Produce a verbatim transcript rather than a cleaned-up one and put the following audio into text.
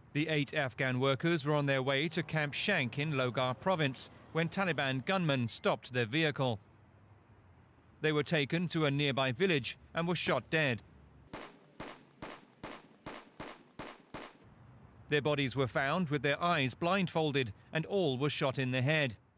The eight Afghan workers were on their way to Camp Shank in Logar province when Taliban gunmen stopped their vehicle. They were taken to a nearby village and were shot dead. Their bodies were found with their eyes blindfolded and all were shot in the head.